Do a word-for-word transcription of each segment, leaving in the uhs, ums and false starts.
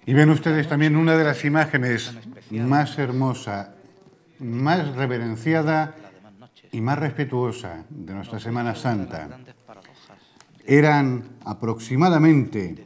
Y ven ustedes también una de las imágenes más hermosa, más reverenciada y más respetuosa de nuestra Semana Santa. Eran aproximadamente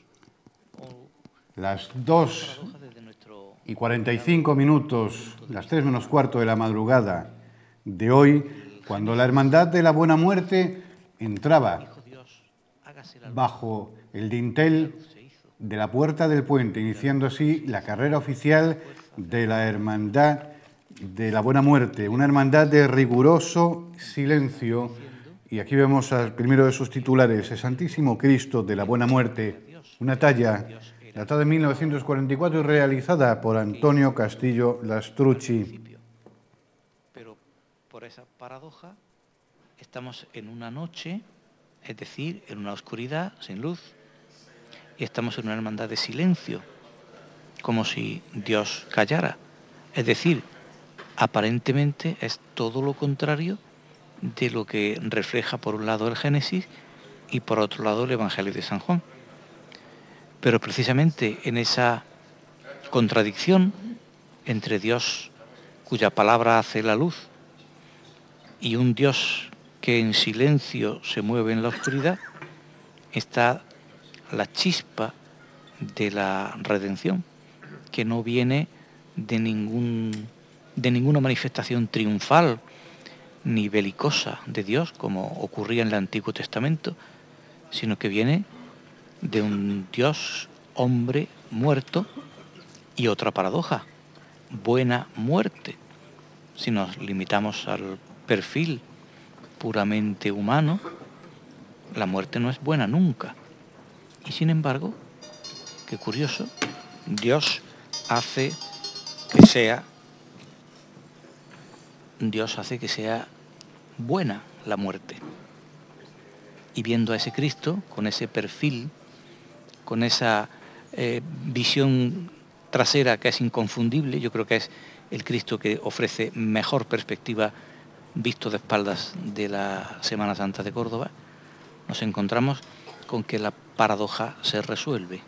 las dos y cuarenta y cinco minutos, las tres menos cuarto de la madrugada de hoy, cuando la Hermandad de la Buena Muerte entraba bajo el dintel de la Puerta del Puente, iniciando así la carrera oficial de la Hermandad de la Buena Muerte, una hermandad de riguroso silencio. Y aquí vemos al primero de sus titulares, el Santísimo Cristo de la Buena Muerte, una talla datada de mil novecientos cuarenta y cuatro y realizada por Antonio Castillo Lastrucci. Pero por esa paradoja estamos en una noche, es decir, en una oscuridad sin luz, y estamos en una hermandad de silencio, como si Dios callara. Es decir, aparentemente es todo lo contrario de lo que refleja por un lado el Génesis y por otro lado el Evangelio de San Juan. Pero precisamente en esa contradicción entre Dios cuya palabra hace la luz y un Dios que en silencio se mueve en la oscuridad, está la chispa de la redención, que no viene de ningún, de ninguna manifestación triunfal ni belicosa de Dios, como ocurría en el Antiguo Testamento, sino que viene de un Dios hombre muerto. Y otra paradoja, buena muerte. Si nos limitamos al perfil puramente humano, la muerte no es buena nunca. Y sin embargo, qué curioso, Dios hace que sea, Dios hace que sea buena la muerte. Y viendo a ese Cristo, con ese perfil, con esa eh, visión trasera que es inconfundible, yo creo que es el Cristo que ofrece mejor perspectiva visto de espaldas de la Semana Santa de Córdoba, nos encontramos con que la paradoja se resuelve.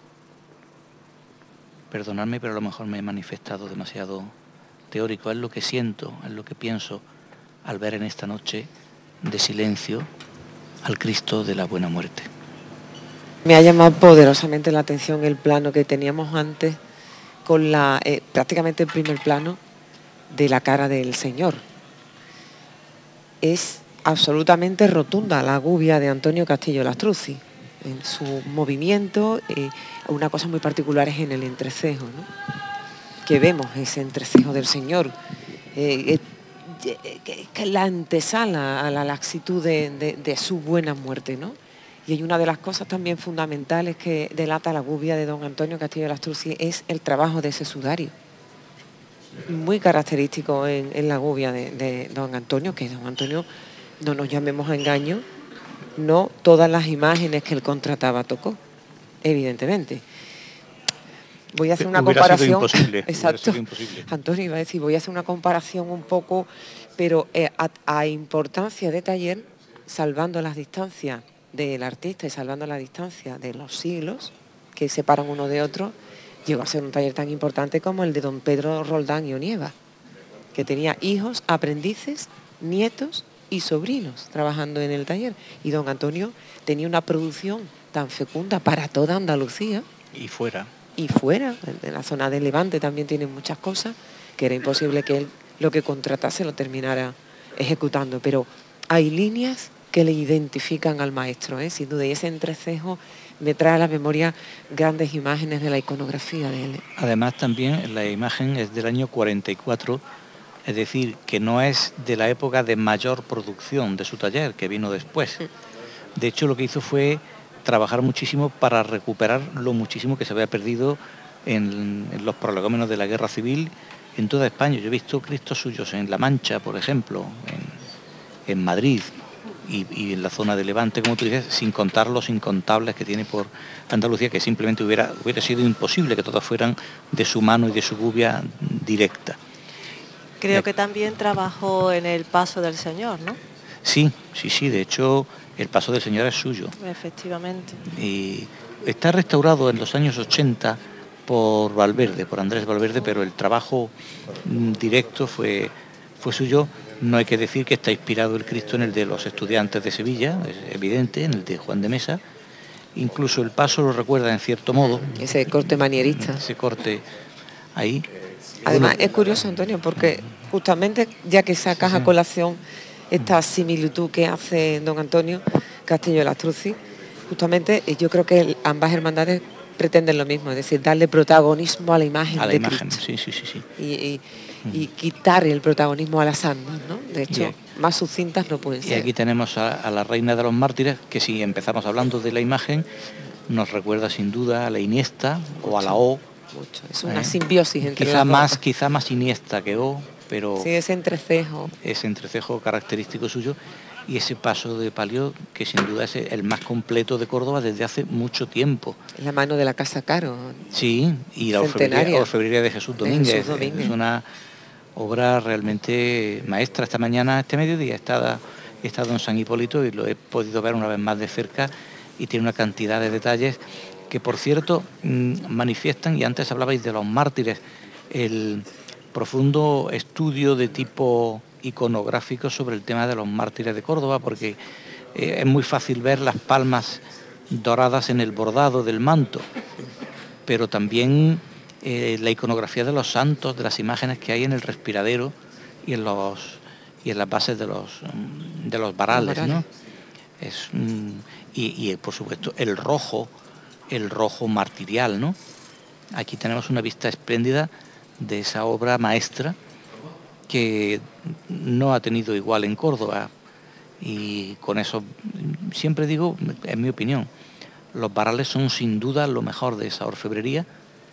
Perdonadme, pero a lo mejor me he manifestado demasiado teórico. Es lo que siento, es lo que pienso al ver en esta noche de silencio al Cristo de la Buena Muerte. Me ha llamado poderosamente la atención el plano que teníamos antes con la eh, prácticamente el primer plano de la cara del Señor. Es absolutamente rotunda la gubia de Antonio Castillo Lastrucci en su movimiento. Eh, una cosa muy particular es en el entrecejo, ¿no? Que vemos ese entrecejo del Señor, eh, eh, que es la antesala a la laxitud de, de, de su buena muerte, ¿no? Y hay una de las cosas también fundamentales que delata la gubia de don Antonio Castillo Lastrucci, es el trabajo de ese sudario. Muy característico en, en la gubia de, de don Antonio, que don Antonio, no nos llamemos a engaño, no todas las imágenes que él contrataba tocó, evidentemente. Voy a hacer una hubiera comparación. Sido imposible, Exacto. Sido imposible. Antonio iba a decir, voy a hacer una comparación un poco, pero eh, a, a importancia de taller, salvando las distancias del artista y salvando la distancia de los siglos que separan uno de otro, llegó a ser un taller tan importante como el de don Pedro Roldán y Onieva, que tenía hijos, aprendices, nietos y sobrinos trabajando en el taller. Y don Antonio tenía una producción tan fecunda para toda Andalucía. Y fuera. Y fuera, en la zona de Levante también tiene muchas cosas, que era imposible que él lo que contratase lo terminara ejecutando. Pero hay líneas que le identifican al maestro, ¿eh? Sin duda, y ese entrecejo me trae a la memoria grandes imágenes de la iconografía de él. Además también la imagen es del año cuarenta y cuatro, es decir, que no es de la época de mayor producción de su taller, que vino después. De hecho, lo que hizo fue trabajar muchísimo para recuperar lo muchísimo que se había perdido en, en los prolegómenos de la Guerra Civil en toda España. Yo he visto Cristos suyos en La Mancha, por ejemplo, en, en Madrid, Y, y en la zona de Levante, como tú dices, sin contar los incontables que tiene por Andalucía, que simplemente hubiera, hubiera sido imposible que todas fueran de su mano y de su gubia directa. Creo eh, que también trabajó en el Paso del Señor, ¿no? Sí, sí, sí, de hecho el Paso del Señor es suyo. Efectivamente. Y está restaurado en los años ochenta por Valverde, por Andrés Valverde, pero el trabajo mm, directo fue, fue suyo. No hay que decir que está inspirado el Cristo en el de los estudiantes de Sevilla, es evidente, en el de Juan de Mesa. Incluso el paso lo recuerda en cierto modo. Ese corte manierista. Ese corte ahí. Además, es curioso, Antonio, porque justamente ya que sacas a colación esta similitud que hace don Antonio Castillo Lastruzzi, justamente yo creo que ambas hermandades pretenden lo mismo, es decir, darle protagonismo a la imagen a la de imagen, Cristo. sí, sí, sí, sí. Y, y, y quitar el protagonismo a las andas, ¿no? De hecho, Bien. más sucintas no pueden Y ser. aquí tenemos a, a la Reina de los Mártires, que si empezamos hablando de la imagen, nos recuerda sin duda a la Iniesta o a la O. Mucho. Es una ¿eh? simbiosis entre quizá las más, dos. quizá más Iniesta que O, pero sí, ese entrecejo. Ese entrecejo característico suyo y ese paso de palio que sin duda es el más completo de Córdoba desde hace mucho tiempo. La mano de la Casa Caro. Sí, y la orfebrería, orfebrería de Jesús Domínguez. De Jesús Domínguez. Es una obra realmente maestra. Esta mañana, este mediodía, he estado, he estado en San Hipólito y lo he podido ver una vez más de cerca y tiene una cantidad de detalles que, por cierto, manifiestan, y antes hablabais de los mártires, el profundo estudio de tipo iconográfico sobre el tema de los mártires de Córdoba, porque eh, es muy fácil ver las palmas doradas en el bordado del manto, pero también eh, la iconografía de los santos, de las imágenes que hay en el respiradero y en los y en las bases de los de los varales, ¿no? Es, y, y por supuesto el rojo, el rojo martirial, ¿no? Aquí tenemos una vista espléndida de esa obra maestra que no ha tenido igual en Córdoba, y con eso siempre digo, en mi opinión, los varales son sin duda lo mejor de esa orfebrería,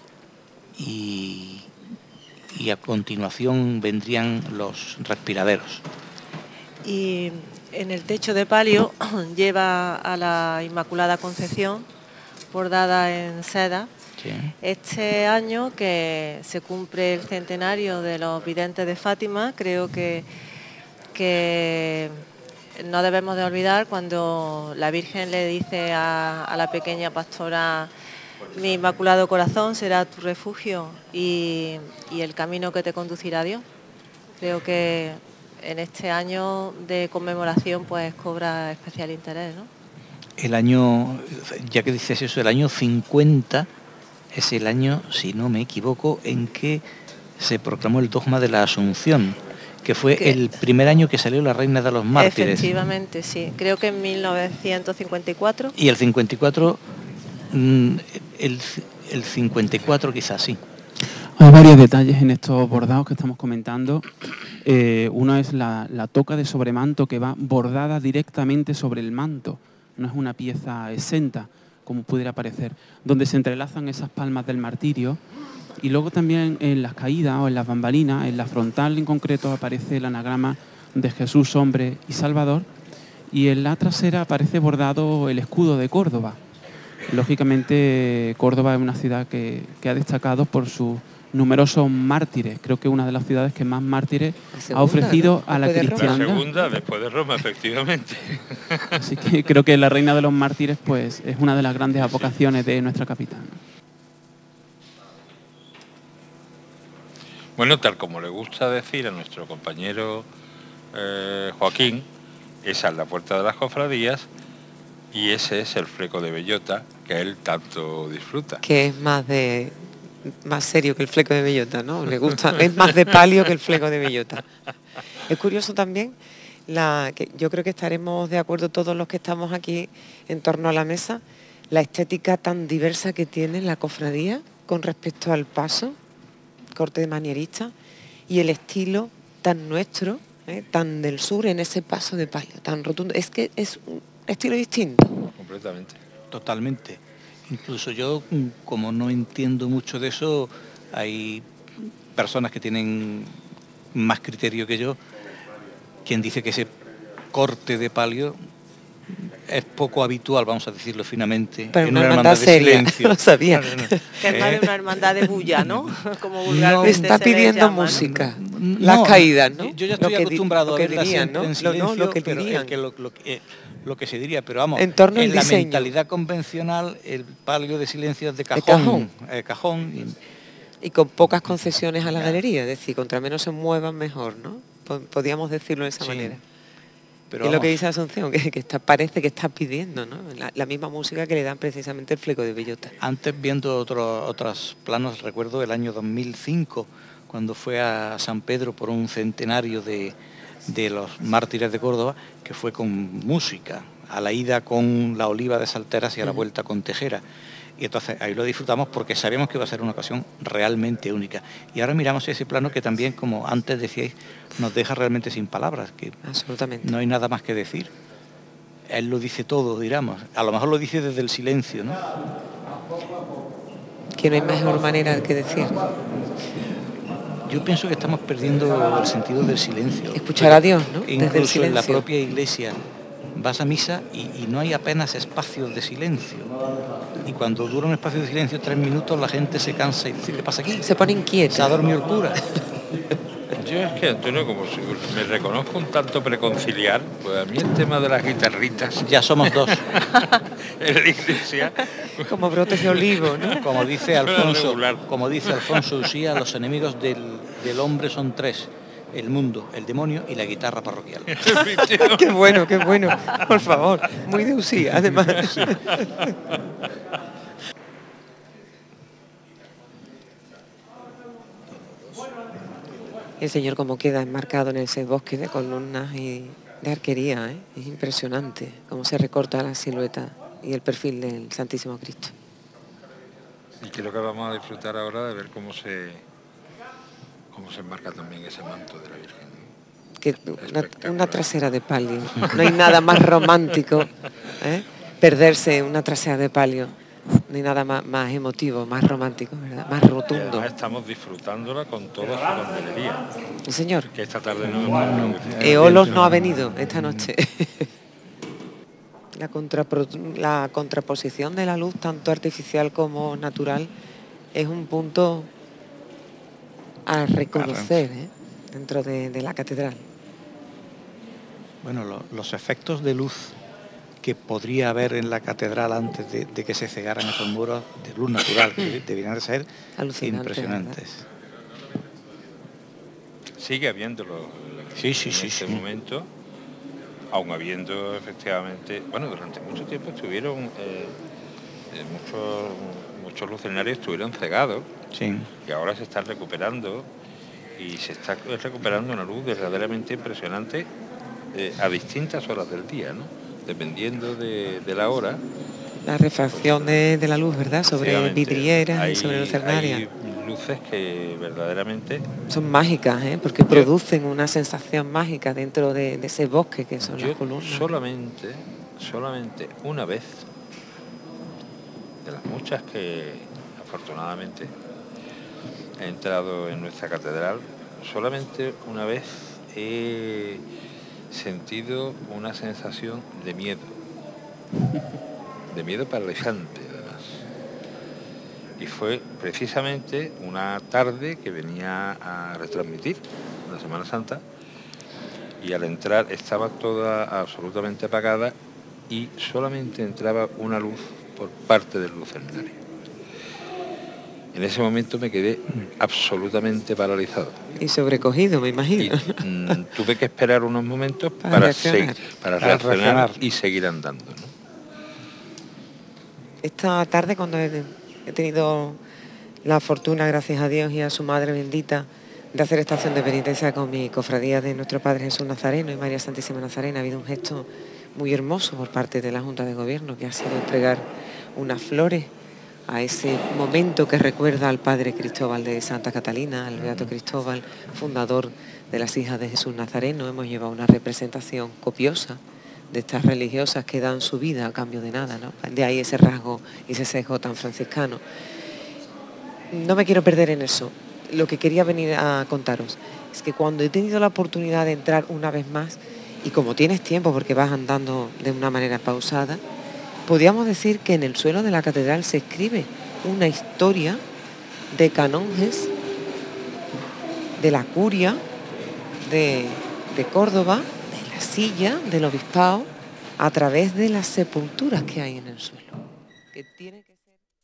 y, y a continuación vendrían los respiraderos. Y en el techo de palio lleva a la Inmaculada Concepción bordada en seda. Sí. Este año que se cumple el centenario de los videntes de Fátima, creo que, que no debemos de olvidar cuando la Virgen le dice a, a la pequeña pastora: mi Inmaculado Corazón será tu refugio y, y el camino que te conducirá a Dios. Creo que en este año de conmemoración pues cobra especial interés, ¿no? El año, ya que dices eso, el año cincuenta es el año, si no me equivoco, en que se proclamó el dogma de la Asunción, que fue ¿Qué? el primer año que salió la Reina de los Mártires. Efectivamente, sí. Creo que en mil novecientos cincuenta y cuatro. Y el cincuenta y cuatro, el, el cincuenta y cuatro quizás, sí. Hay varios detalles en estos bordados que estamos comentando. Eh, uno es la, la toca de sobremanto que va bordada directamente sobre el manto. No es una pieza exenta, como pudiera parecer, donde se entrelazan esas palmas del martirio. Y luego también en las caídas o en las bambalinas, en la frontal en concreto, aparece el anagrama de Jesús, hombre y Salvador. Y en la trasera aparece bordado el escudo de Córdoba. Lógicamente, Córdoba es una ciudad que, que ha destacado por sus numerosos mártires. Creo que es una de las ciudades que más mártires segunda, ha ofrecido ¿no? a la cristiandad. La segunda, después de Roma, efectivamente. Así que creo que la Reina de los Mártires pues, es una de las grandes avocaciones de nuestra capital. Bueno, tal como le gusta decir a nuestro compañero eh, Joaquín, esa es la puerta de las cofradías y ese es el fleco de bellota que él tanto disfruta. Que es más de más serio que el fleco de bellota, ¿no? Le gusta, es más de palio que el fleco de bellota. Es curioso también, la, que yo creo que estaremos de acuerdo todos los que estamos aquí en torno a la mesa, la estética tan diversa que tiene la cofradía con respecto al paso, corte de manierista, y el estilo tan nuestro, ¿eh? tan del sur en ese paso de palio, tan rotundo. Es que es un estilo distinto. Completamente. Totalmente. Incluso yo, como no entiendo mucho de eso, hay personas que tienen más criterio que yo, quien dice que ese corte de palio es poco habitual, vamos a decirlo finamente, pero en una una hermandad, hermandad de seria, silencio. lo sabía. No, no, no. Que es más de Eh, una hermandad de bulla, ¿no? Como Me vulgarmente está se le pidiendo llama, ¿no? música, No, las caídas, ¿no? Yo ya Lo estoy que di- acostumbrado lo a que verla dirían, siempre ¿no? en Lo- silencio, no, lo que pero dirían. el que lo, lo que- eh, lo que se diría, pero vamos, En torno al en la diseño. mentalidad convencional el palio de silencio es de cajón, cajón. eh, cajón y- Y con pocas concesiones a la galería, es decir, contra menos se muevan mejor, ¿no? Po- Podríamos decirlo de esa Sí. manera. pero Y lo que vamos, dice Asunción, que, que está, parece que está pidiendo, ¿no? La, la misma música que le dan precisamente el fleco de bellota. antes viendo otro- otros planos, recuerdo el año dos mil cinco, cuando fue a San Pedro por un centenario de, de los mártires de Córdoba, que fue con música, a la ida con la Oliva de Salteras y a la vuelta con Tejera. Y entonces ahí lo disfrutamos porque sabíamos que iba a ser una ocasión realmente única. Y ahora miramos ese plano que también, como antes decíais, nos deja realmente sin palabras, que Absolutamente. no hay nada más que decir. Él lo dice todo, diríamos. A lo mejor lo dice desde el silencio, ¿no? Que no hay mejor manera que decir. Yo pienso que estamos perdiendo el sentido del silencio. Escuchar a Dios, ¿no? Desde el Incluso en la silencio. propia iglesia vas a misa y, y no hay apenas espacios de silencio. Y cuando dura un espacio de silencio tres minutos, la gente se cansa y dice, ¿qué pasa aquí? Se pone Se ha inquieta. dormido el cura. Yo es que, Antonio, como si me reconozco un tanto preconciliar, pues a mí el tema de las guitarritas Ya somos dos. en la iglesia, Como brotes de olivo, ¿no? Como dice Suena Alfonso, regular. como dice Alfonso Usía, los enemigos del, del hombre son tres: el mundo, el demonio y la guitarra parroquial. Qué bueno, qué bueno. Por favor. Muy de Usía, además. El Señor como queda enmarcado en ese bosque de columnas y de arquería, ¿eh? Es impresionante cómo se recorta la silueta y el perfil del Santísimo Cristo. y creo que vamos a disfrutar ahora de ver cómo se cómo se enmarca también ese manto de la Virgen. Que una, una trasera de palio. No hay nada más romántico, ¿eh? Perderse en una trasera de palio. No hay nada más, más emotivo, más romántico, ¿verdad? Más Y rotundo. además estamos disfrutándola con toda su candelería, Sí, señor. que esta tarde no hemos podido. Eolos no ha venido esta noche. La, contrapro- la contraposición de la luz, tanto artificial como natural, es un punto a reconocer, ¿eh? Dentro de, de la catedral. Bueno, lo- los efectos de luz que podría haber en la catedral antes de, de que se cegaran esos muros de luz natural, que deberían de ser Alucinante, impresionantes. Sigue habiéndolo Sí, sí, en sí, este sí. momento, aun habiendo efectivamente, bueno, durante mucho tiempo estuvieron, eh, eh, muchos, muchos lucernarios estuvieron cegados Sí. y ahora se están recuperando y se está recuperando una luz verdaderamente impresionante eh, a distintas horas del día, ¿no? Dependiendo de, de la hora. La refracción de, de la luz, ¿verdad? Sobre Efectivamente, vidrieras hay- y sobre lucernaria. Hay luces que verdaderamente Son mágicas, ¿eh? Porque producen una sensación mágica dentro de, de ese bosque que son yo las columnas. solamente, solamente una vez, de las muchas que afortunadamente he entrado en nuestra catedral, solamente una vez he sentido una sensación de miedo, de miedo paralizante además. Y fue precisamente una tarde que venía a retransmitir la Semana Santa y al entrar estaba toda absolutamente apagada y solamente entraba una luz por parte del lucernario. En ese momento me quedé absolutamente paralizado. Y sobrecogido, me Y imagino. mm, tuve que esperar unos momentos Para para, reaccionar. se- para Para reaccionar reaccionar. y seguir andando, ¿no? Esta tarde, cuando he, he tenido la fortuna, gracias a Dios y a su Madre bendita, de hacer esta acción de penitencia con mi cofradía de nuestro Padre Jesús Nazareno y María Santísima Nazarena, ha habido un gesto muy hermoso por parte de la Junta de Gobierno, que ha sido entregar unas flores a ese momento que recuerda al Padre Cristóbal de Santa Catalina, al Beato Cristóbal, fundador de las Hijas de Jesús Nazareno. Hemos llevado una representación copiosa de estas religiosas que dan su vida a cambio de nada, ¿no? De ahí ese rasgo y ese sesgo tan franciscano. No me quiero perder en eso. Lo que quería venir a contaros es que cuando he tenido la oportunidad de entrar una vez más y como tienes tiempo porque vas andando de una manera pausada, podríamos decir que en el suelo de la catedral se escribe una historia de canonjes de la curia de, de Córdoba, de la silla del obispado, a través de las sepulturas que hay en el suelo. Que tiene que ser...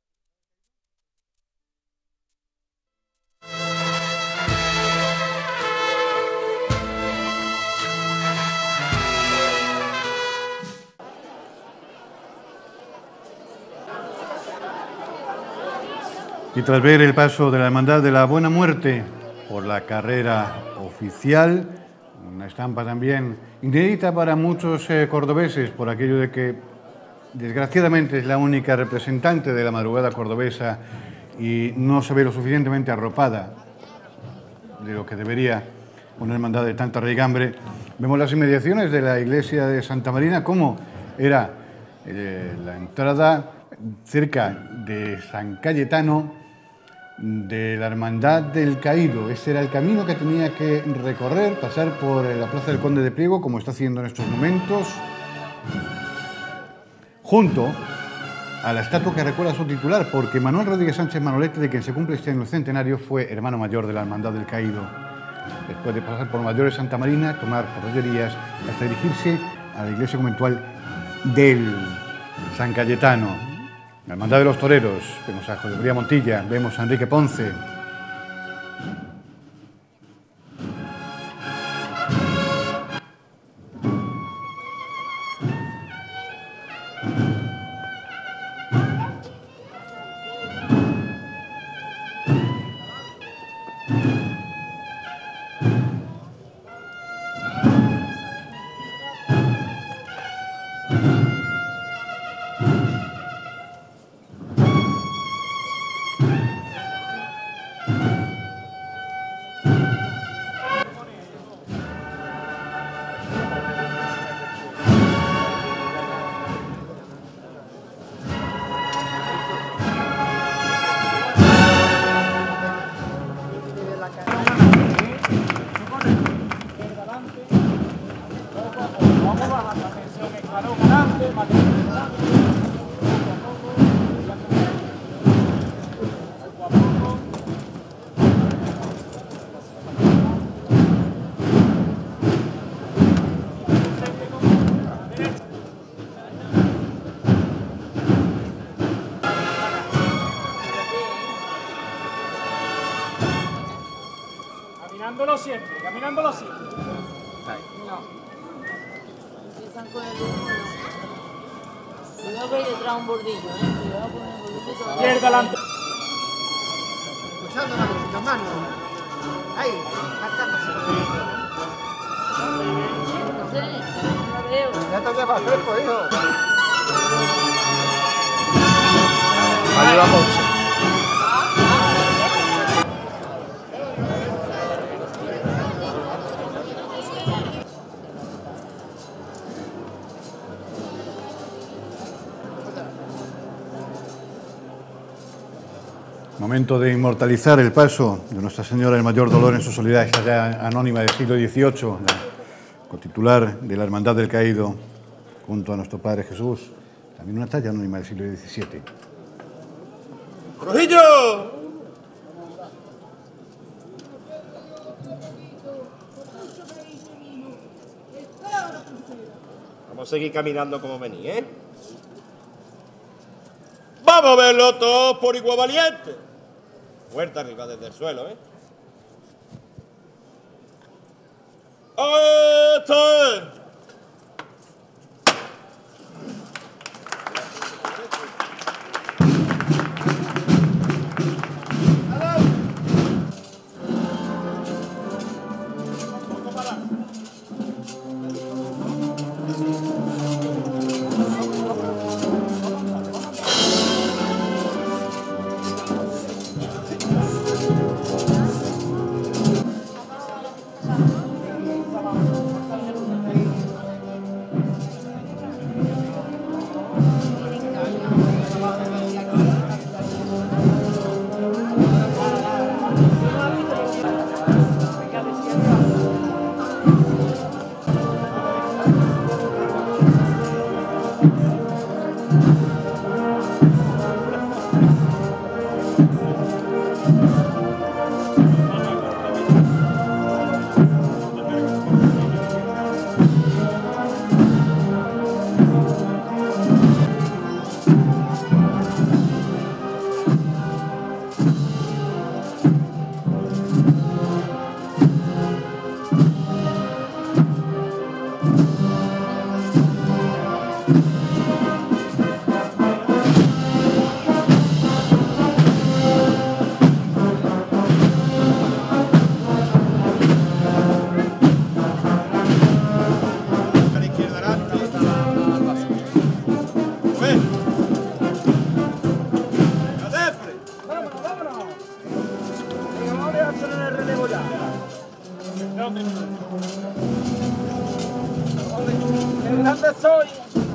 Y tras ver el paso de la Hermandad de la Buena Muerte por la carrera oficial, una estampa también inédita para muchos eh, cordobeses, por aquello de que desgraciadamente es la única representante de la madrugada cordobesa y no se ve lo suficientemente arropada de lo que debería una hermandad de tanta raigambre. Vemos las inmediaciones de la iglesia de Santa Marina, cómo era eh, la entrada cerca de San Cayetano de la Hermandad del Caído. Ese era el camino que tenía que recorrer, pasar por la Plaza del Conde de Priego, como está haciendo en estos momentos, junto a la estatua que recuerda a su titular, porque Manuel Rodríguez Sánchez Manolete, de quien se cumple este año centenario, fue hermano mayor de la Hermandad del Caído. Después de pasar por Mayor de Santa Marina, tomar por rollerías, hasta dirigirse a la iglesia conventual del San Cayetano. La Hermandad de los Toreros, vemos a José María Montilla, vemos a Enrique Ponce. Caminándolo siempre, caminándolo siempre. No. Empiezan con el humo. Cuidado que hay detrás un bordillo, ¿eh? Cuidado con el bordillo. Izquierda adelante. Escuchando la música, mano. Ahí, cantando. No sé, no la veo. Ya te voy a pasar, pues, hijo. Ahí va Ponce. Momento de inmortalizar el paso de Nuestra Señora del Mayor Dolor en su soledad, esta ya anónima del siglo dieciocho, la cotitular de la Hermandad del Caído, junto a nuestro Padre Jesús, también una talla anónima del siglo diecisiete. ¡Trujillo! Vamos a seguir caminando como vení, ¿eh? Vamos a verlo todos por igual valiente. Fuerte arriba desde el suelo, ¿eh? ¡Este! ¡Qué grande soy!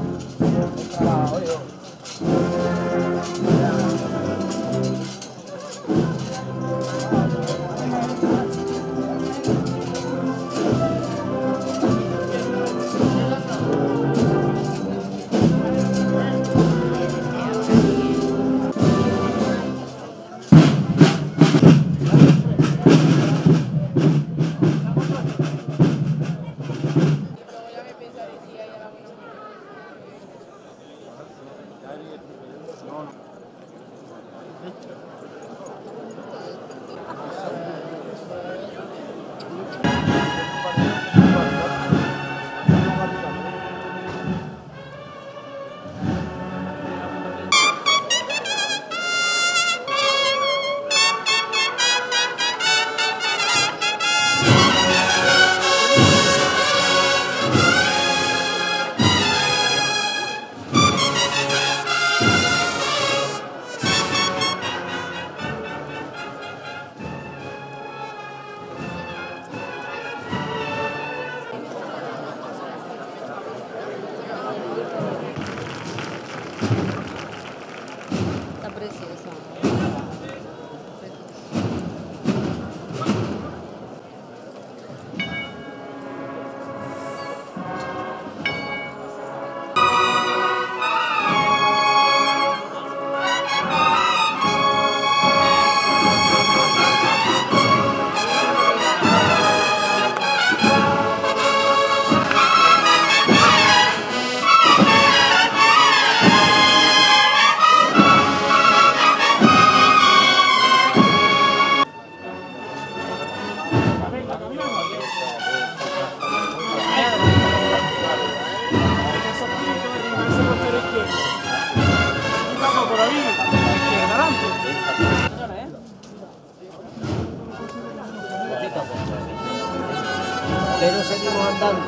Pero seguimos andando.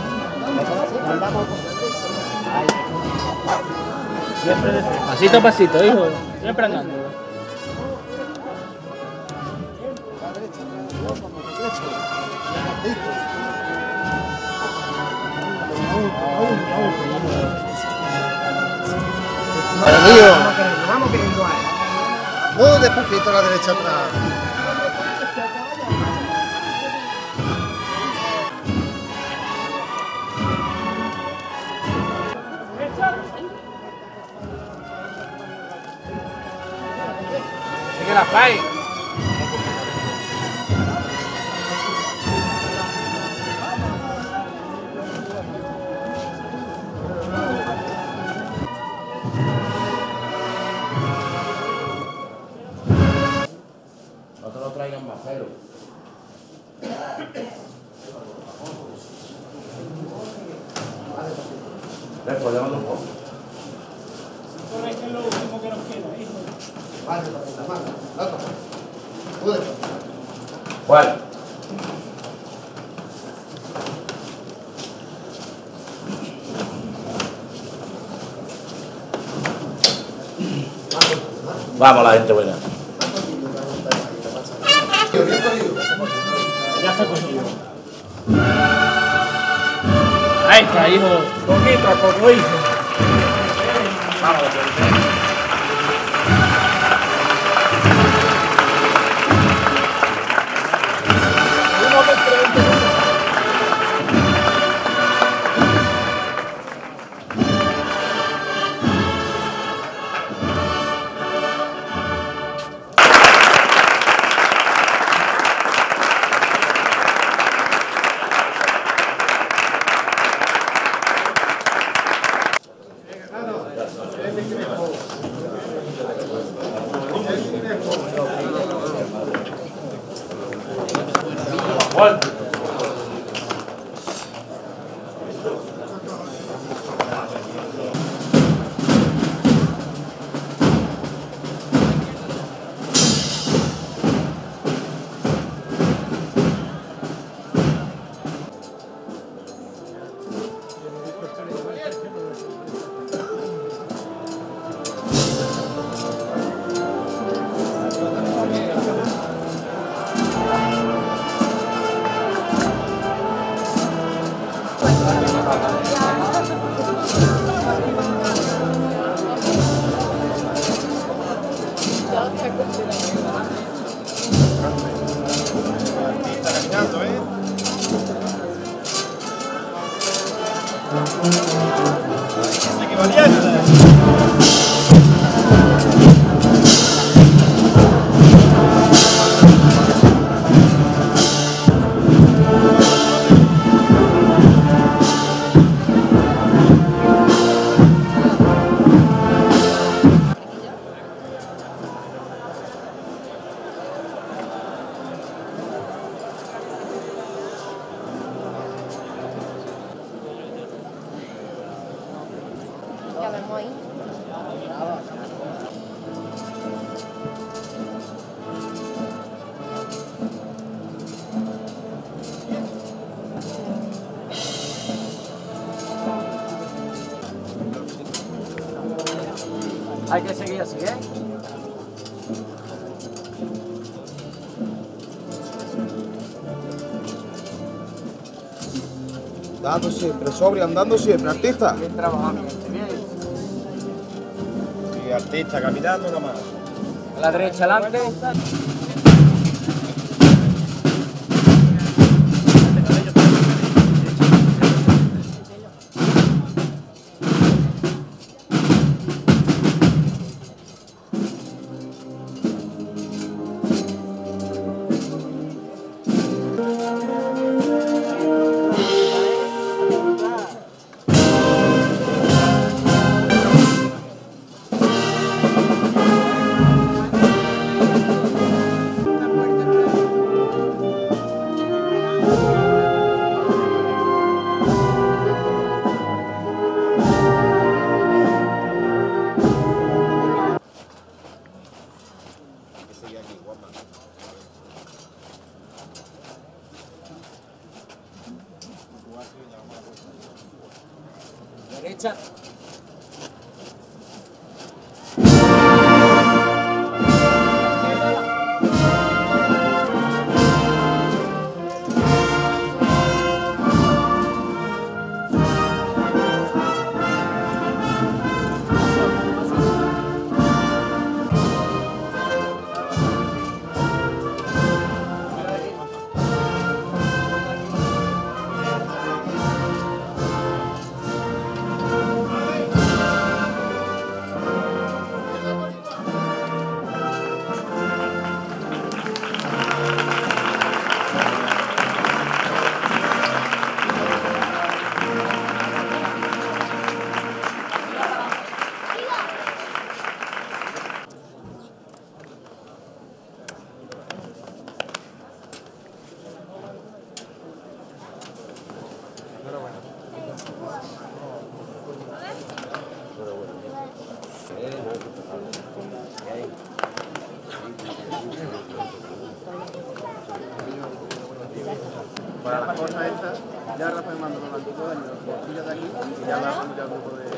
Andamos ahí. Siempre de frente. Pasito a pasito, hijo. Siempre andando. Bienvenido. Vamos queriendo ahí. Muy despacito a la derecha atrás. Sigue la fai. No te lo traigan más cero. Después, llévalo un poco. Corre, que es lo último que nos queda, hijo. Vale, la mano. Otro. Tú después. ¿Cuál? Vamos, la gente buena. Ya está cogido. Ahí está, hijo. Poquito a poco, hijo. Vamos, Hay que seguir así, ¿eh? Dando siempre, sobre, andando siempre, artista. Bien trabajado, mi gente, bien. Sí, artista, caminando nomás. A la derecha, adelante. Derecha. Para las cosas estas, ya Rafael mandó los antiguos años, los bolsillos de aquí, y ya hablamos ya un grupo de...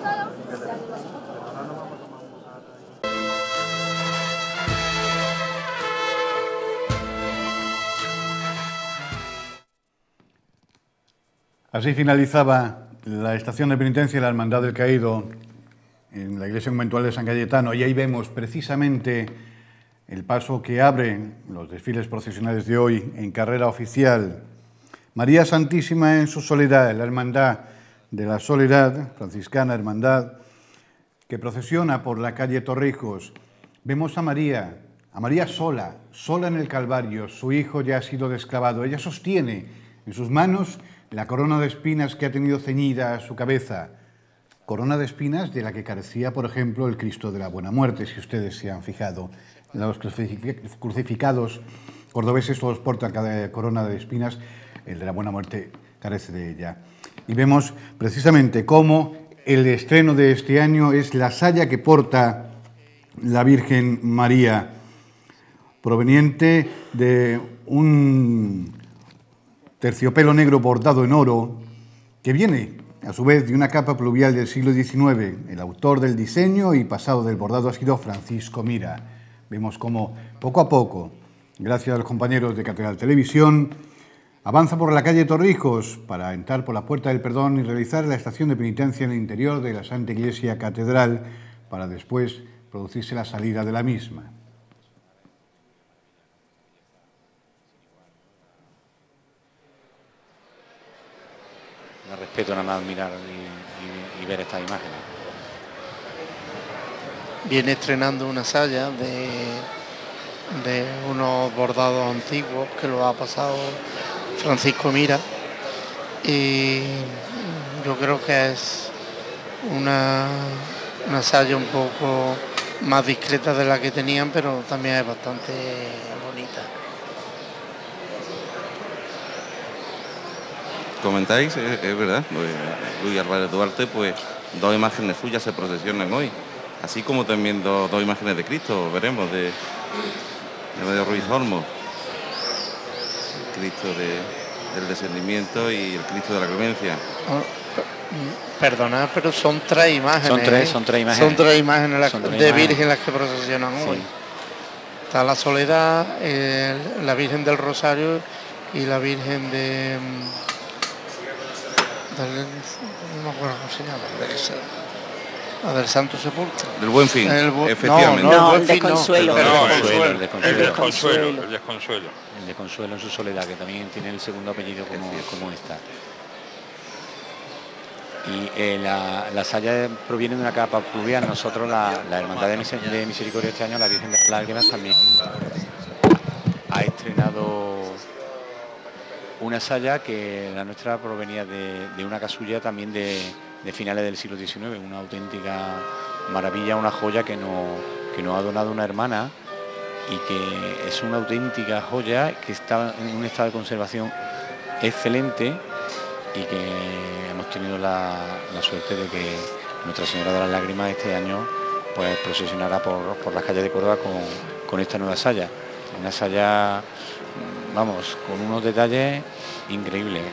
Así finalizaba la estación de penitencia de la Hermandad del Caído en la iglesia conventual de San Cayetano, y ahí vemos precisamente el paso que abren los desfiles procesionales de hoy en carrera oficial. María Santísima en su soledad, la Hermandad de la Soledad, franciscana hermandad, que procesiona por la calle Torrijos. Vemos a María, a María sola, sola en el Calvario. Su hijo ya ha sido desclavado. Ella sostiene en sus manos la corona de espinas que ha tenido ceñida a su cabeza. Corona de espinas de la que carecía, por ejemplo, el Cristo de la Buena Muerte, si ustedes se han fijado. Los crucificados cordobeses todos portan cada corona de espinas, el de la Buena Muerte carece de ella. Y vemos precisamente cómo el estreno de este año es la saya que porta la Virgen María, proveniente de un terciopelo negro bordado en oro, que viene a su vez de una capa pluvial del siglo diecinueve. El autor del diseño y pasado del bordado ha sido Francisco Mira. Vemos cómo poco a poco, gracias a los compañeros de Catedral Televisión, avanza por la calle Torrijos para entrar por la Puerta del Perdón y realizar la estación de penitencia en el interior de la Santa Iglesia Catedral para después producirse la salida de la misma. da respeto nada más mirar y, y, y ver estas imágenes. Viene estrenando una saya de, de unos bordados antiguos que lo ha pasado Francisco Mira, y yo creo que es una, una saya un poco más discreta de la que tenían, pero también es bastante bonita. Comentáis, es, es verdad, Luis Álvarez Duarte, pues dos imágenes suyas se procesionan hoy, así como también dos, dos imágenes de Cristo, veremos, de, de Mario Ruiz Olmos, el Cristo de, del descendimiento y el Cristo de la clemencia. Oh, perdonad, pero son tres imágenes. Son tres, ¿eh? son tres imágenes. Son tres imágenes las, son tres de imágenes. Virgen las que procesionan hoy. Sí. Está la Soledad, el, la Virgen del Rosario y la Virgen de... Del, no me acuerdo cómo se llama, del, la del Santo Sepulcro. Del Buen Fin, el, efectivamente. No, no, no el, el desconsuelo. el, No, desconsuelo. el desconsuelo. El desconsuelo, el desconsuelo. El de Consuelo en su soledad, que también tiene el segundo apellido como, como esta. Y eh, la, la saya proviene de una capa pluvial. Nosotros, la, la Hermandad de, Mis de Misericordia este año, la Virgen de las Lágrimas, también ha estrenado una saya que la nuestra provenía de, de una casulla también de, de finales del siglo diecinueve, una auténtica maravilla, una joya que, no, que nos ha donado una hermana y que es una auténtica joya que está en un estado de conservación excelente y que hemos tenido la, la suerte de que Nuestra Señora de las Lágrimas este año pues procesionará por, por las calles de Córdoba con, con esta nueva saya. Una saya, vamos, con unos detalles increíbles.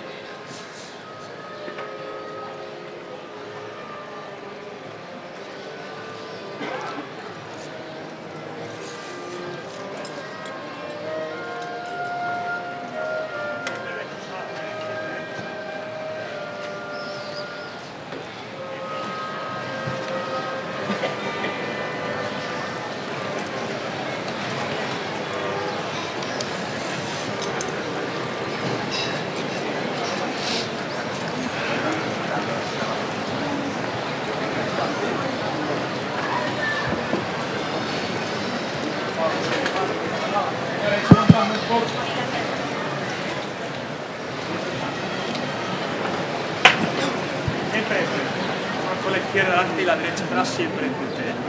Siempre con la izquierda delante y la derecha atrás, siempre enfrente, ¿eh?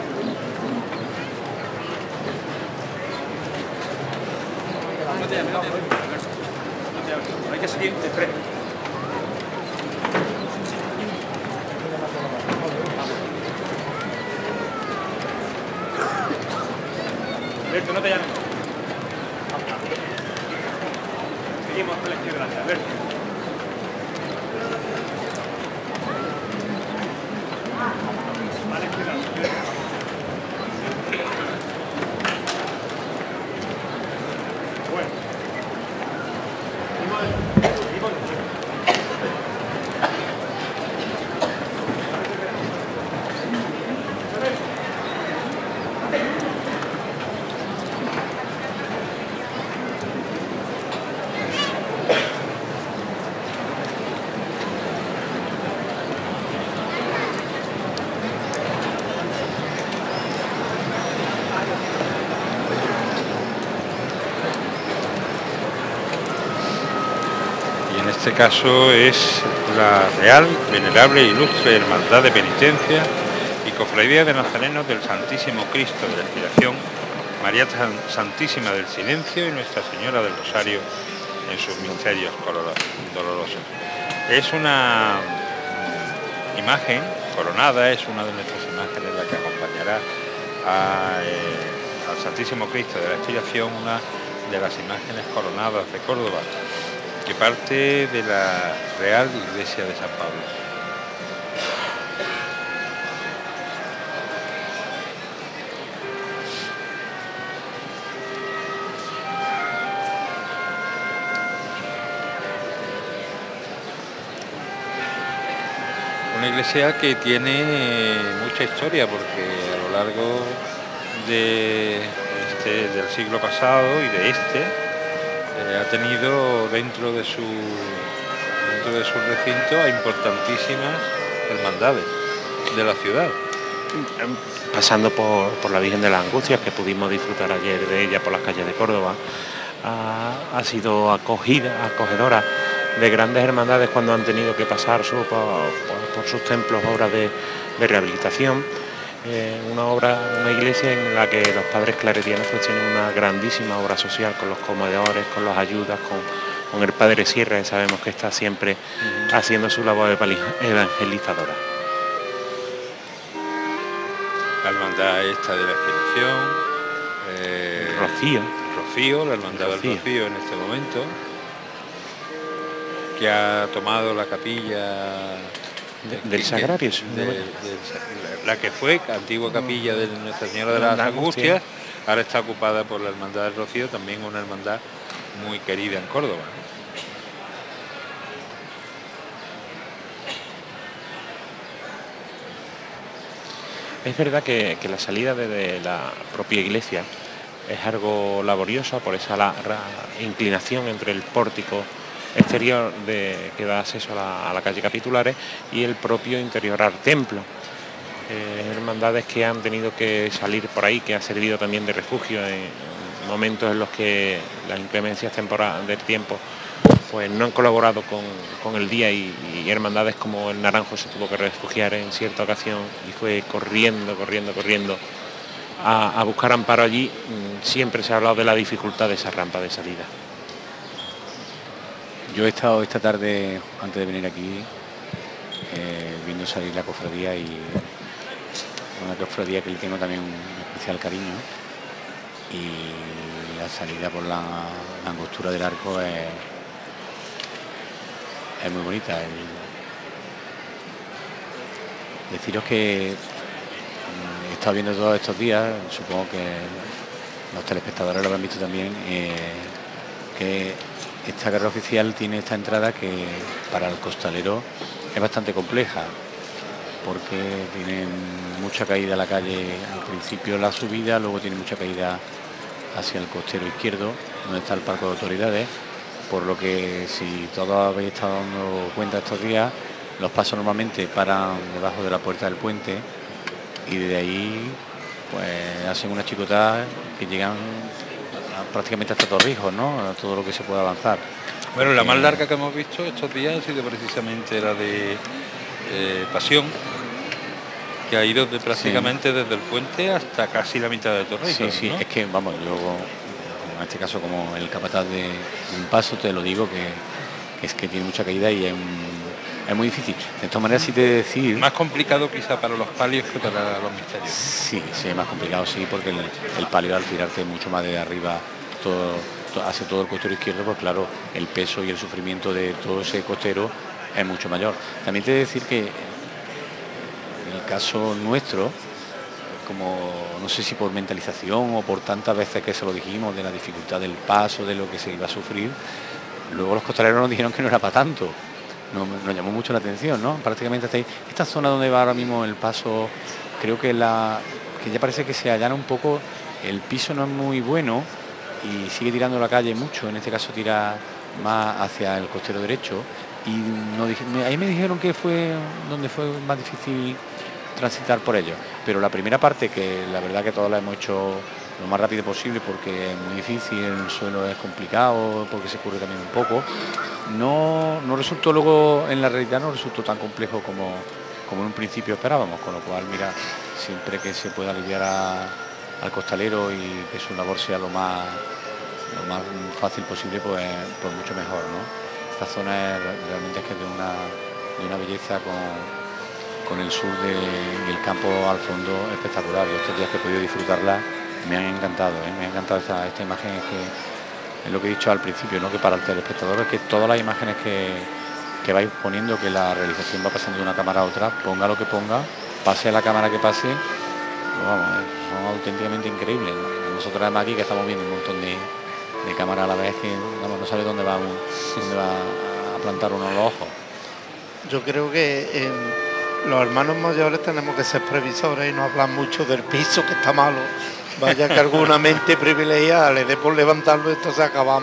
No te llames, no te llames, no te llames. Hay que seguir de tres. Alberto, no te llames. Seguimos con la izquierda delante, Alberto. Vale, cuidado, cuidado. Bueno. En este caso es la Real, Venerable e Ilustre Hermandad de Penitencia y Cofradía de Nazarenos del Santísimo Cristo de la Expiración, María Santísima del Silencio y Nuestra Señora del Rosario en sus misterios dolorosos. Es una imagen coronada, es una de nuestras imágenes la que acompañará a, eh, al Santísimo Cristo de la Expiración, una de las imágenes coronadas de Córdoba, que parte de la Real Iglesia de San Pablo. Una iglesia que tiene mucha historia porque a lo largo de este, del siglo pasado y de este Eh, ha tenido dentro de su dentro de de su recinto a importantísimas hermandades de la ciudad. Pasando por, por la Virgen de las Angustias, que pudimos disfrutar ayer de ella por las calles de Córdoba, ha, ha sido acogida, acogedora de grandes hermandades cuando han tenido que pasar su, por, por, por sus templos obras de, de rehabilitación. Eh, una obra, una iglesia en la que los padres claretianos pues tienen una grandísima obra social con los comedores, con las ayudas, con, con el padre Sierra, que sabemos que está siempre uh-huh. haciendo su labor evangelizadora. La hermandad esta de la Expedición, eh, Rocío. Rocío, la hermandad Rocío. del Rocío en este momento, que ha tomado la capilla de, del Sagrario, de, de, de, la que fue antigua capilla de Nuestra Señora de las Angustias, ahora está ocupada por la hermandad del Rocío, también una hermandad muy querida en Córdoba. Es verdad que, que la salida desde la propia iglesia es algo laboriosa por esa la, la inclinación entre el pórtico exterior de, que da acceso a la, a la calle Capitulares y el propio interior al templo. Eh, hermandades que han tenido que salir por ahí, que ha servido también de refugio en momentos en los que las inclemencias temporales del tiempo pues no han colaborado con, con el día y, y hermandades como el Naranjo se tuvo que refugiar en cierta ocasión y fue corriendo, corriendo, corriendo a, a buscar amparo allí. Siempre se ha hablado de la dificultad de esa rampa de salida. Yo he estado esta tarde, antes de venir aquí, eh, viendo salir la cofradía y una cofradía que le tengo también un especial cariño, y la salida por la, la angostura del arco es, es muy bonita. El, deciros que he estado viendo todos estos días, supongo que los telespectadores lo habrán visto también, eh, que esta carrera oficial tiene esta entrada que para el costalero es bastante compleja, porque tiene mucha caída a la calle, al principio la subida, luego tiene mucha caída hacia el costero izquierdo, donde está el Parque de Autoridades, por lo que si todos habéis estado dando cuenta estos días, los pasos normalmente paran debajo de la puerta del puente y de ahí pues hacen una chicotada que llegan prácticamente hasta Torrijos, ¿no? A todo lo que se puede avanzar. Bueno, la más larga que hemos visto estos días ha sido precisamente la de eh, Pasión, que ha ido de, prácticamente sí. desde el puente hasta casi la mitad de Torrijos. Sí, sí, ¿no? Es que, vamos, yo en este caso como el capataz de un paso te lo digo, que es que tiene mucha caída y es, un, es muy difícil. De todas maneras, sí te decir... Más complicado quizá para los palios que para los misterios. Sí, sí, es más complicado, sí, porque el, el palio al tirarte mucho más de arriba todo, todo, hacia todo el costero izquierdo, pues claro, el peso y el sufrimiento de todo ese costero es mucho mayor. También te he de decir que en el caso nuestro, como no sé si por mentalización o por tantas veces que se lo dijimos de la dificultad del paso, de lo que se iba a sufrir, luego los costaleros nos dijeron que no era para tanto. Nos, nos llamó mucho la atención, ¿no? Prácticamente hasta ahí. Esta zona donde va ahora mismo el paso, creo que la que ya parece que se allana un poco, el piso no es muy bueno y sigue tirando la calle mucho, en este caso tira más hacia el costero derecho, y no dije, ahí me dijeron que fue donde fue más difícil transitar por ello, pero la primera parte, que la verdad que todos la hemos hecho lo más rápido posible porque es muy difícil, el suelo es complicado, porque se curre también un poco, no, no resultó luego, en la realidad no resultó tan complejo como, como en un principio esperábamos, con lo cual, mira, siempre que se pueda aliviar a, al costalero y que su labor sea lo más, lo más fácil posible, pues, pues mucho mejor, ¿no? Esta zona es, realmente es que es de una, de una belleza con, con el sur de, y el campo al fondo espectacular. Yo estos días que he podido disfrutarla me han encantado, ¿eh? Me ha encantado esta, esta imagen, es que es lo que he dicho al principio, ¿no? Que para el telespectador es que todas las imágenes que, que vais poniendo, que la realización va pasando de una cámara a otra, ponga lo que ponga, pase la cámara que pase, pues vamos, son auténticamente increíbles, ¿no? Nosotros además aquí que estamos viendo un montón de, de cámaras a la vez, que vamos, no sabe dónde va, dónde va a plantar uno los ojos. Yo creo que en los hermanos mayores tenemos que ser previsores y no hablar mucho del piso, que está malo. Vaya que alguna mente privilegiada le dé por levantarlo, entonces acabamos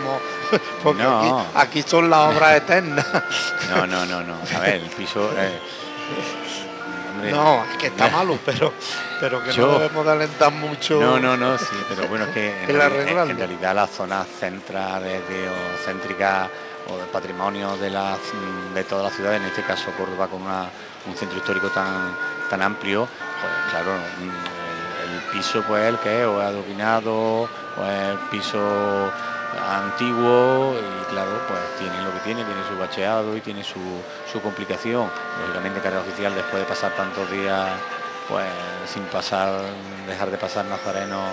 Porque No. aquí, aquí son las obras eternas. No, no, no, no. A ver, el piso... eh, hombre, No, es que está malo, pero, pero que Yo- no debemos de alentar mucho. No, no, no, sí, pero bueno, es que en, el reali- arreglarlo. en realidad las zonas centrales de, o céntricas o de patrimonio de la, de toda la ciudad, en este caso Córdoba, con una- un centro histórico tan, tan amplio, pues claro, el, el piso pues el que es, o es adoquinado, o es el piso antiguo, y claro, pues tiene lo que tiene, tiene su bacheado y tiene su, su complicación. Lógicamente carrera oficial, después de pasar tantos días pues sin pasar, dejar de pasar nazarenos,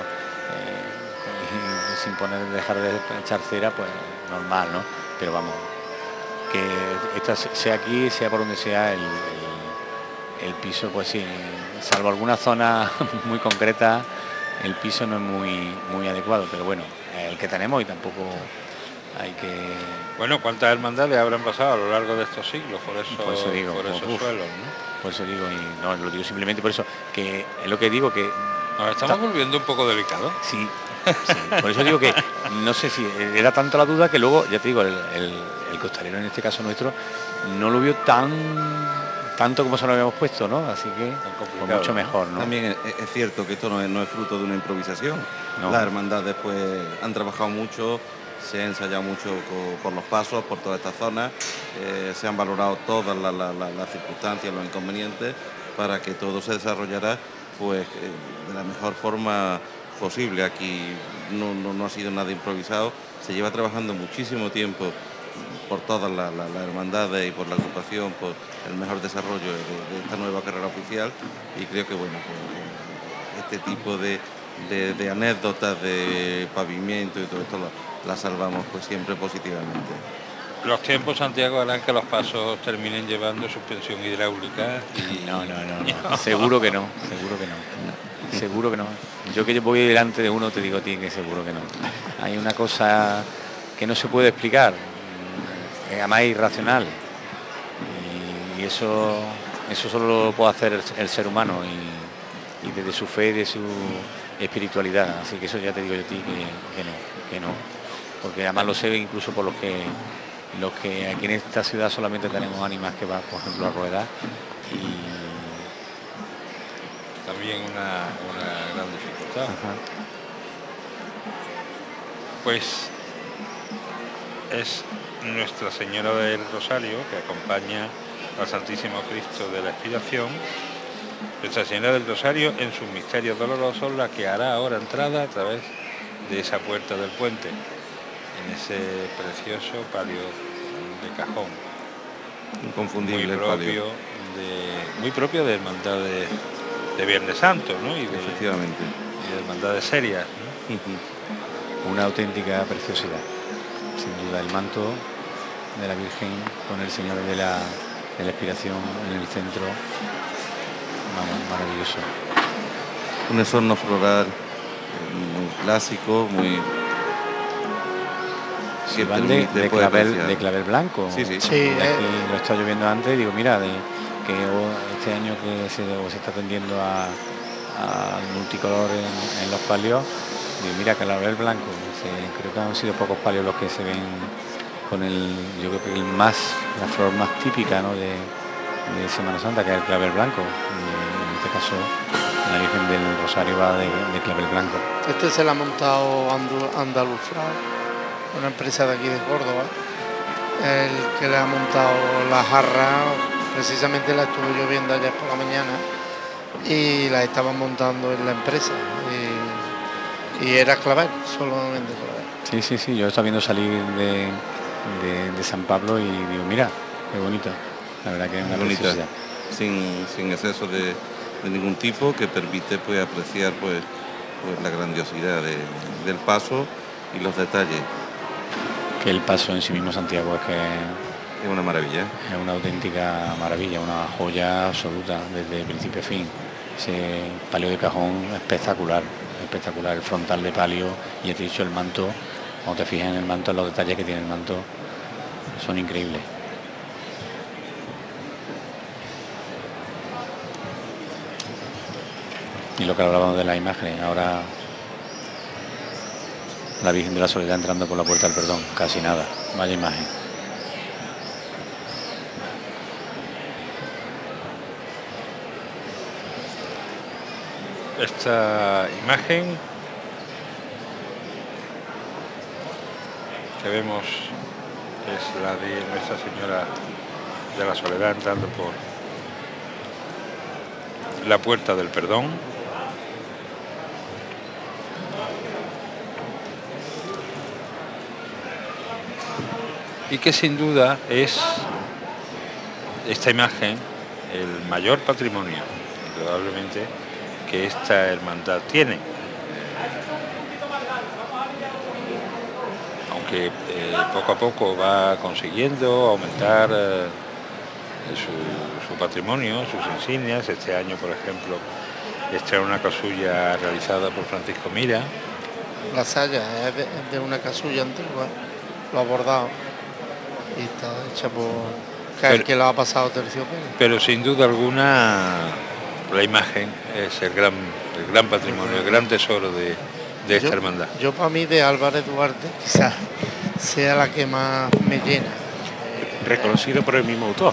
eh, y sin poner, dejar de echar cera, pues normal, ¿no? Pero vamos, que esta, sea aquí, sea por donde sea, el, el, el piso, pues sí, salvo alguna zona muy concreta, el piso no es muy, muy adecuado, pero bueno, el que tenemos, y tampoco hay que... Bueno, ¿cuántas hermandades habrán pasado a lo largo de estos siglos por, eso, Por eso digo, por esos uf, suelos, ¿no? Por eso digo, y no, lo digo simplemente por eso, que es lo que digo, que... Nos estamos volviendo un poco delicados. Sí, sí, por eso digo que no sé si era tanto la duda que luego, ya te digo, el, el, el costalero en este caso nuestro no lo vio tan tanto como se lo habíamos puesto, ¿no? Así que pues mucho mejor, ¿no? También es, es cierto que esto no es, no es fruto de una improvisación. No. Las hermandades pues han trabajado mucho, se ha ensayado mucho co- por los pasos, por toda esta zona, eh, se han valorado todas la- la- la- las circunstancias, los inconvenientes, para que todo se desarrollara pues eh, de la mejor forma posible. Aquí no, no- no ha sido nada improvisado, se lleva trabajando muchísimo tiempo por todas las la, las hermandades y por la agrupación, por el mejor desarrollo de, de esta nueva carrera oficial, y creo que bueno, pues, este tipo de, de- de anécdotas de pavimento y todo esto lo- la salvamos pues siempre positivamente. Los tiempos, Santiago, harán que los pasos terminen llevando suspensión hidráulica y... No, no, no, no. Seguro que no, seguro que no. Seguro que no. Yo que voy delante de uno te digo a ti que seguro que no. Hay una cosa que no se puede explicar, eh, además es irracional. Y, y eso, eso solo lo puede hacer el, el ser humano, y, y desde su fe y de su espiritualidad. Así que eso ya te digo yo a ti que, que no, que no. Porque además lo sé incluso por los que los que aquí en esta ciudad solamente tenemos ánimas que van, por ejemplo, a ruedas, y También una, una gran dificultad. Ajá. Pues es Nuestra Señora del Rosario que acompaña al Santísimo Cristo de la Expiración, Nuestra Señora del Rosario en sus misterios dolorosos, la que hará ahora entrada a través de esa puerta del puente, en ese precioso palio de cajón. Inconfundible Muy el propio palio. de, muy propio de hermandad de, de Viernes Santo, ¿no? Y de, Efectivamente. y de hermandades serias, ¿no? una auténtica preciosidad. Sin duda, el manto de la Virgen con el Señor de la, de la Expiración en el centro, vamos, maravilloso. Un esorno floral muy clásico, muy... Si que van de, permite, de puede clavel, apreciar. de clavel blanco. Sí, sí. Sí, Aquí eh. lo está lloviendo antes, digo, mira, de, que o- este año que se, o se está tendiendo a, al multicolor en, en los palios, digo, mira, clavel blanco. Se- creo que han sido pocos palios los que se ven con el, yo creo que el más, la flor más típica, ¿no?, de, de Semana Santa, que es el clavel blanco. Y en este caso, la Virgen del Rosario va de, de clavel blanco. Este se la ha montado Andu- Andaluzfra, una empresa de aquí de Córdoba, el que le ha montado la jarra, precisamente la estuve yo viendo ayer por la mañana, y la estaban montando en la empresa, y, y era clavel, solamente clavel. Sí, sí, sí, yo estaba viendo salir de, de, de San Pablo y digo, mira, qué bonito. La verdad que es una bonita, preciosidad. sin, sin exceso de, de ningún tipo, que permite pues apreciar pues, pues la grandiosidad de- del paso y los detalles. Que el paso en sí mismo, Santiago, es que es una maravilla. Es una auténtica maravilla, una joya absoluta desde principio a fin. Ese palio de cajón espectacular, espectacular, el frontal de palio, y ya te he dicho el manto, cuando te fijas en el manto, en los detalles que tiene el manto, son increíbles. Y lo que hablábamos de las imágenes, ahora la Virgen de la Soledad entrando por la Puerta del Perdón, casi nada. Vaya imagen. Esta imagen que vemos es la de Nuestra Señora de la Soledad entrando por la Puerta del Perdón. Y que sin duda es esta imagen el mayor patrimonio, indudablemente, que esta hermandad tiene. Aunque eh, poco a poco va consiguiendo aumentar eh, su, su patrimonio, sus insignias. Este año, por ejemplo, esta es una casulla realizada por Francisco Mira. La saya es de, de una casulla antigua, lo ha bordado y está hecha por pero, que lo ha pasado terciopelo. Pero sin duda alguna la imagen es el gran, el gran patrimonio, el gran tesoro de, de esta yo, hermandad. Yo para mí de Álvarez Duarte quizás sea la que más me llena. Reconocido por el mismo autor.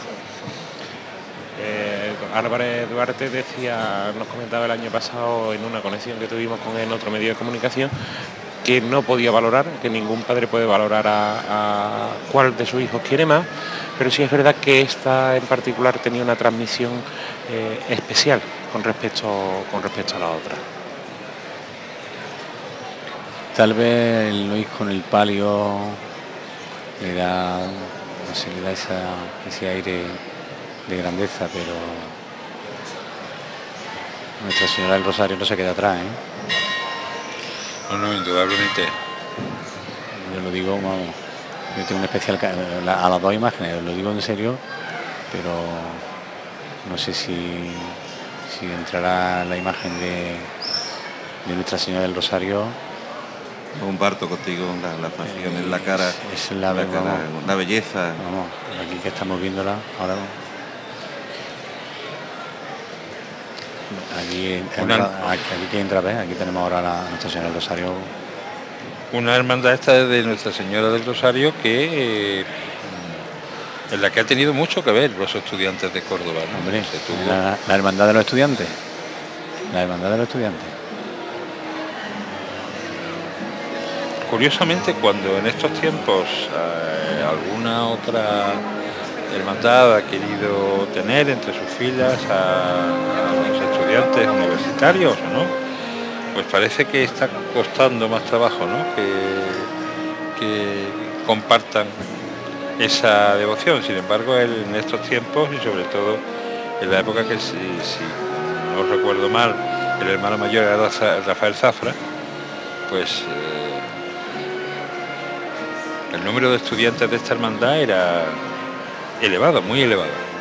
Eh, Álvarez Duarte decía, nos comentaba el año pasado en una conexión que tuvimos con él en otro medio de comunicación, que no podía valorar, que ningún padre puede valorar a, a cuál de sus hijos quiere más, pero sí es verdad que esta en particular tenía una transmisión eh, especial con respecto, con respecto a la otra. Tal vez el Luis con el palio le da, no sé, le da esa, ese aire de grandeza, pero Nuestra Señora del Rosario no se queda atrás, ¿eh? No, no, indudablemente. Yo lo digo, vamos, yo tengo un especial a las dos imágenes, lo digo en serio, pero no sé si, si entrará la imagen de, de Nuestra Señora del Rosario. Comparto contigo la, la pasión, eh, la cara, es, es la, la, cara, vamos, la belleza. Vamos, aquí que estamos viéndola ahora. Aquí, entra, aquí, aquí que entra, ¿ves? Aquí tenemos ahora la Nuestra Señora del Rosario. Una hermandad esta de Nuestra Señora del Rosario que eh, en la que ha tenido mucho que ver los estudiantes de Córdoba, ¿no? Hombre, tuvo... la, la hermandad de los estudiantes. La hermandad de los estudiantes. Curiosamente, cuando en estos tiempos eh, alguna otra hermandad ha querido tener entre sus filas a, a los estudiantes universitarios, ¿no? Pues parece que está costando más trabajo, ¿no? Que, que compartan esa devoción. Sin embargo, él, en estos tiempos y sobre todo en la época que, si, si no recuerdo mal, el hermano mayor era Rafael Zafra, pues eh, el número de estudiantes de esta hermandad era elevado, muy elevado.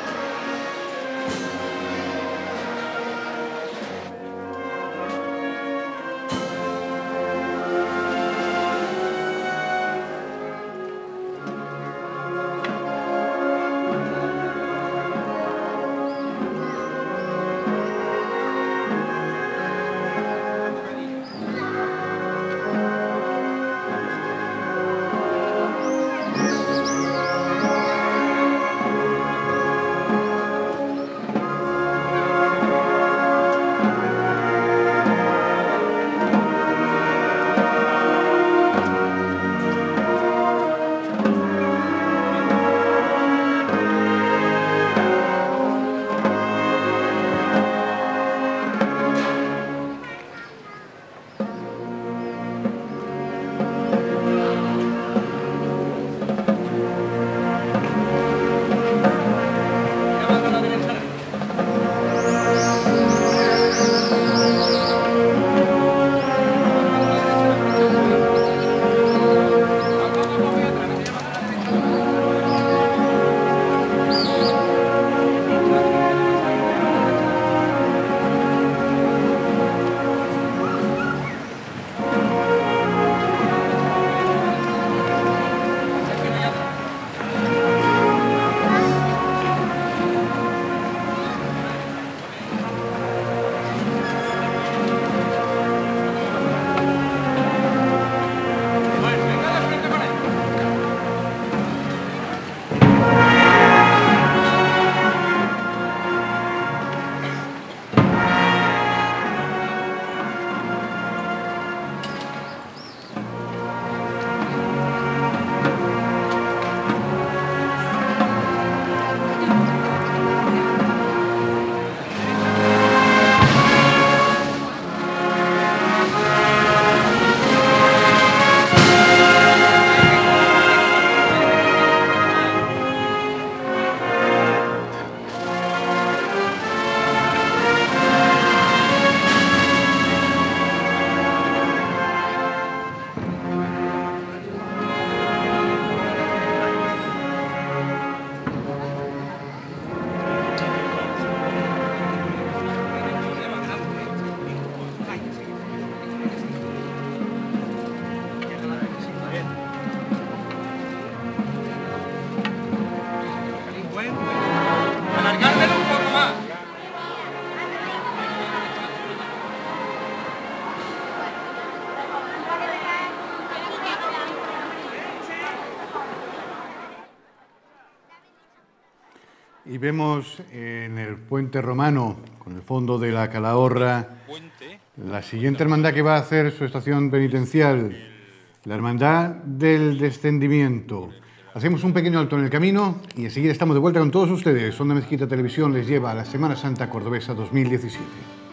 Y vemos en el puente romano, con el fondo de la Calahorra, la siguiente hermandad que va a hacer su estación penitencial, la Hermandad del Descendimiento. Hacemos un pequeño alto en el camino y enseguida estamos de vuelta con todos ustedes. Onda Mezquita Televisión les lleva a la Semana Santa Cordobesa dos mil diecisiete.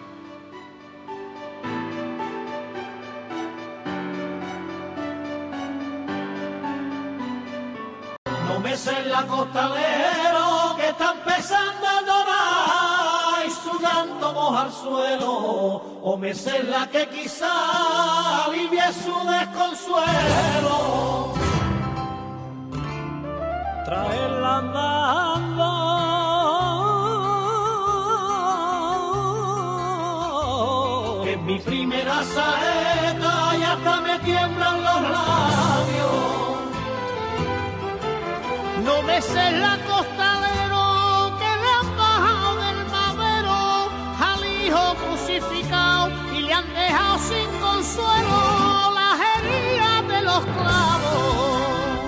No me sé la costalero que están pesando a dorar y su llanto moja al suelo, o me sé la que quizá alivie su desconsuelo. Traerla andando, que es mi primera saeta y hasta me tiemblan los labios. No me sé la costalero que le han bajado del madero al hijo crucificado y le han dejado sin consuelo las heridas de los clavos.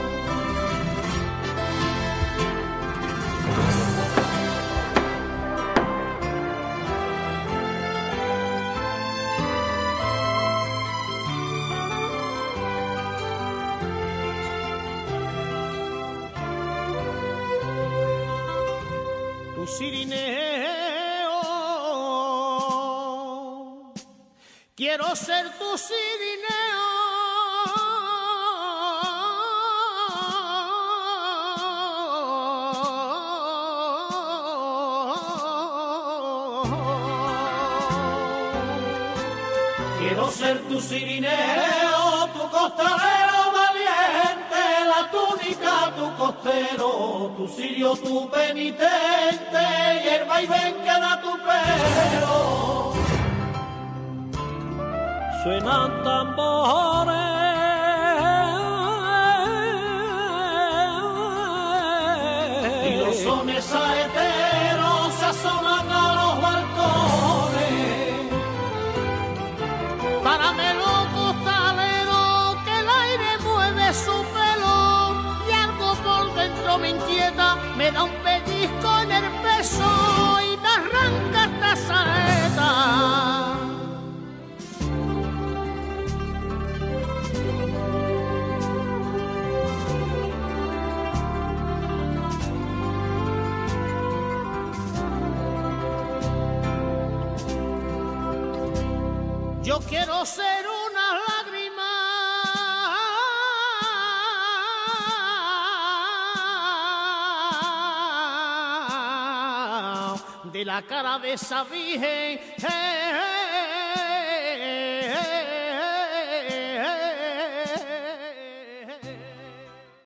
Tu sirineo, quiero ser tu sirineo, quiero ser tu sirineo, tu costalero valiente, la túnica tu costero, tu sirio tu penitente y el vaivén que da tu pelo. Suenan tambores y los sones saeteros se asoman a los balcones. Páramelo costalero que el aire mueve su pelo y algo por dentro me inquieta, me da un pellizco en el peso y me arranca esta saeta. Yo quiero ser una lágrima de la cara de esa virgen.